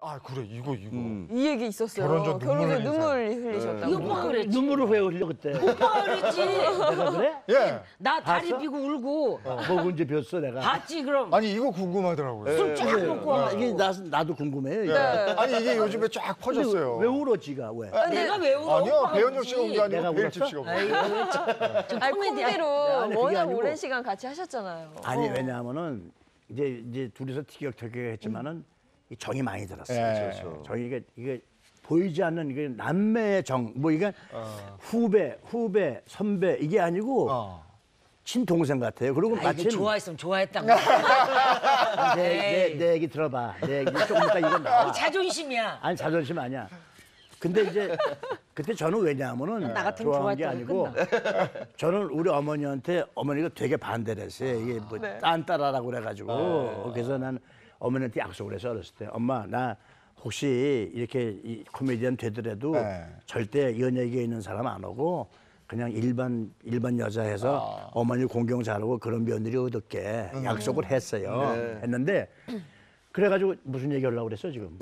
아 그래 이거. 이 얘기 있었어요. 결혼 전 결혼에 눈물 눈물 흘리셨다고. 이 오빠가 그랬지. 눈물을 왜 흘려 그때? 오빠가 그랬지. 내가 그래? 예. 나 다리 봤어? 비고 울고. 뭐 언제 뵀어 내가? 봤지 그럼. 아니 이거 궁금하더라고요. 술 쫙 먹고 와가지고. 이게 나도 궁금해. 예. 아니 이게 요즘에 쫙 퍼졌어요. 왜 울어 지가 왜? 내가 왜 울어? 아니요 오빠가 배현정 울지. 씨가 온 게 아니고 내가 배일집 울었어? 씨가 온 아이고, 거예요. 아니 코미디야. 콤비로 아니, 그게 워낙 아니고. 오랜 시간 같이 하셨잖아요. 아니 왜냐하면은 이제 둘이서 티격태격 했지만은 이 정이 많이 들었어요. 예. 정이 이게 보이지 않는 이게 남매의 정, 뭐 이게 후배, 선배 이게 아니고 친동생 같아요. 그리고 아, 마침 이거 좋아했으면 좋아했단 거야. 내 얘기 들어봐. 내 얘기 조금 이따 이거 나와. 자존심이야. 아니 자존심 아니야. 근데 이제 그때 저는 왜냐하면은 나 같으면 좋아한 게 좋아했다고 아니고 저는 우리 어머니한테 어머니가 되게 반대를 했어요. 이게 뭐 딴따라라고 그래가지고 그래서 난 어머니한테 약속을 해서 어렸을 때 엄마 나 혹시 이렇게 이 코미디언 되더라도 절대 연예계에 있는 사람 안 오고 그냥 일반 여자 해서 어머니 공경 잘하고 그런 며느리 얻을게 약속을 했어요. 했는데 그래가지고 무슨 얘기 하려고 그랬어 지금?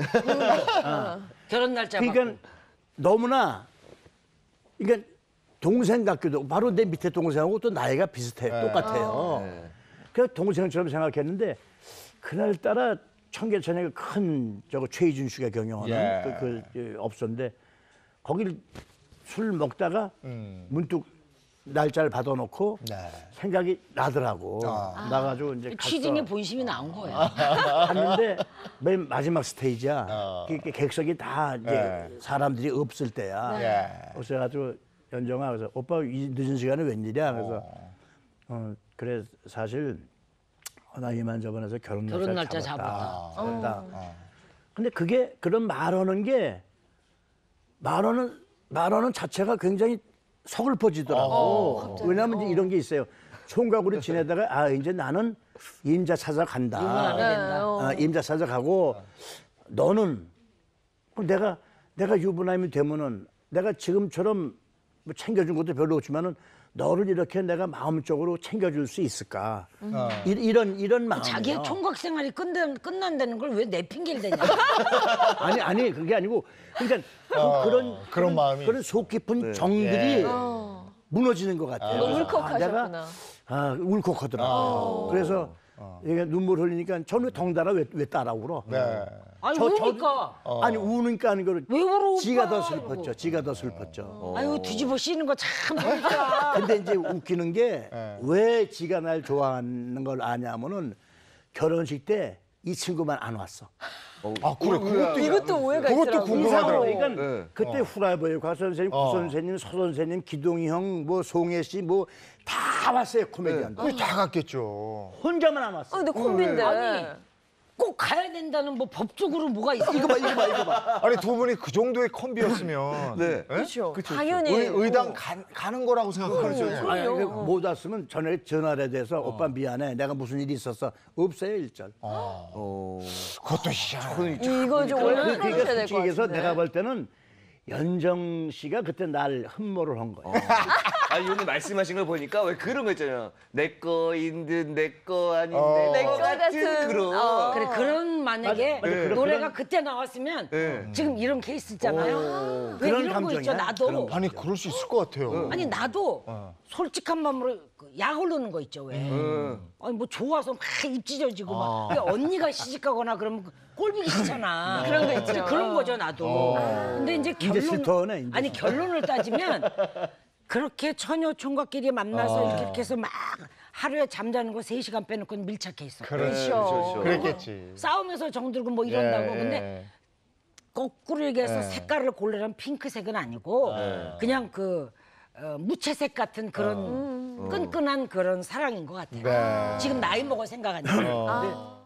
결혼 날짜 그러니까 받고. 너무나 그러니까 동생 같기도 바로 내 밑에 동생하고 또 나이가 비슷해요. 똑같아요. 그래서 동생처럼 생각했는데 그날따라 청계천에 큰 저거 최희준 씨가 경영하는 그 업소인데 거기를 술 먹다가 문득 날짜를 받아놓고 생각이 나더라고. 나가지고 이제 취진의 갔어. 본심이 나온 거야. 갔는데 맨 마지막 스테이지야. 그 객석이 다 이제 사람들이 없을 때야. 그래가지고 연정아 그래서 오빠 이 늦은 시간에 웬일이야? 그래서 그래 사실 나 이만저만해서 결혼 날짜 잡았다. 근데 그게 그런 말하는 게 말하는 자체가 굉장히 서글퍼지더라고. 왜냐하면 이제 이런 게 있어요. 총각으로 지내다가 아 이제 나는 임자 찾아간다. 유부남이 된다. 임자 찾아가고 너는 내가 유부남이 되면은 내가 지금처럼 뭐 챙겨준 것도 별로 없지만은 너를 이렇게 내가 마음적으로 챙겨줄 수 있을까? 이런 마음이에요. 자기의 총각 생활이 끝난다는 걸 왜 내 핑계를 대냐. 아니 그게 아니고 그러니까 그런 마음이 그런 속 깊은 정들이 무너지는 것 같아요. 울컥하셨구나. 울컥하더라고요. 그래서 이게 눈물 흘리니까 저는 덩달아 왜 따라 울어? 아니 우니까. 아니 우니까 하는 거를 왜 울어? 지가 오빠? 더 슬펐죠. 지가 더 슬펐죠. 아유 뒤집어 씌는 거 참 보니까. 근데 이제 웃기는 게 왜 지가 날 좋아하는 걸 아냐면은 결혼식 때 이 친구만 안 왔어. 아 그래 이것도 오해가 그것도 있더라고요. 궁금하더라고. 그러니까 그때 후라이버에 과 선생님, 구 선생님, 서 선생님, 기동이 형, 뭐 송혜 씨, 뭐 다 왔어요 코미디언들. 그게 다 갔겠죠. 혼자만 안 왔어. 근데 콤비인데. 아니 꼭 가야 된다는 뭐 법적으로 뭐가 있어? 이거 봐. 아니 두 분이 그 정도의 콤비였으면 그렇죠. 당연히 의당 가는 거라고 생각하죠. 아니, 못 왔으면 전화를 해서 오빠 미안해. 내가 무슨 일이 있었어. 없어요 일절. 그것도 희한해. 이거 좀 원래 그러니까 풀어주셔야 될 것 솔직히 해서 같은데. 내가 볼 때는 연정 씨가 그때 날 흠모를 한 거예요. 아니 오늘 말씀하신 걸 보니까 왜 그런 거 있잖아요. 내 거인 듯 내 거 아닌 내 내거 거 같은, 그런. 그래 그런 만약에 맞아, 노래가 그때 나왔으면 지금 이런 케이스 있잖아요. 왜 그런 이런 거 감정이야, 있죠? 나도 그런 아니 그럴 수 있을 것 같아요. 아니 나도 솔직한 마음으로 약 흐르는 거 있죠 왜? 아니 뭐 좋아서 막 입 찢어지고 막 근데 언니가 시집가거나 그러면 꼴보기 싫잖아. 그런 거 있죠. 그런 거죠 나도. 근데 이제 결론 슬퍼하네, 이제. 아니 결론을 따지면 그렇게 처녀 총각끼리 만나서 이렇게 해서 막 하루에 잠자는 거 3시간 빼놓고 밀착해 있어. 그렇죠. 그랬겠지. 싸우면서 정들고 뭐 이런다고. 근데 거꾸로 얘기해서 색깔을 고르라면 핑크색은 아니고 그냥 그 무채색 같은 그런 끈끈한 그런 사랑인 것 같아요. 지금 나이 먹어 생각하니까.